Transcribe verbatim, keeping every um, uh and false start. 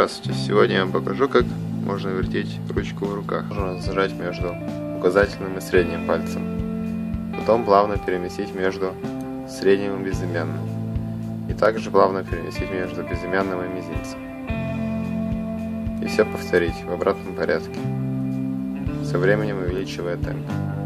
Здравствуйте! Сегодня я вам покажу, как можно вертеть ручку в руках. Можно зажать между указательным и средним пальцем. Потом плавно переместить между средним и безымянным. И также плавно переместить между безымянным и мизинцем. И все повторить в обратном порядке, со временем увеличивая темп.